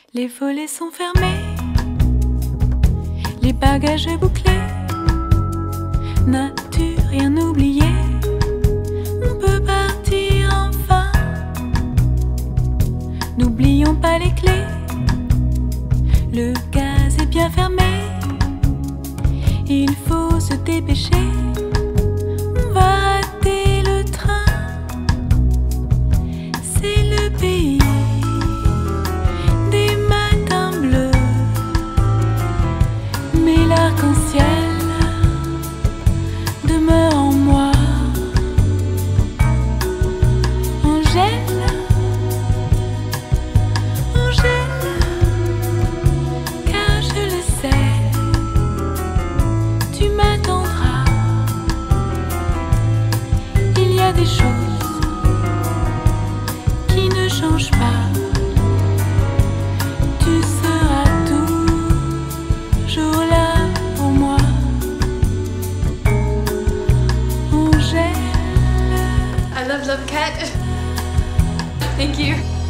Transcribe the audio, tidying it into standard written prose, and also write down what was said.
Les volets sont fermés, les bagages bouclés. N'as-tu rien oublié? On peut partir enfin. N'oublions pas les clés. Le gaz est bien fermé. Il faut se dépêcher. On va rater le train. C'est le pays des matins bleus. Mais l'arc-en-ciel demeure en moi. Angèle, Angèle, car je le sais, tu m'attendras. Il y a des choses qui ne changent pas. Tu seras toujours là pour moi. I love Cat. Thank you.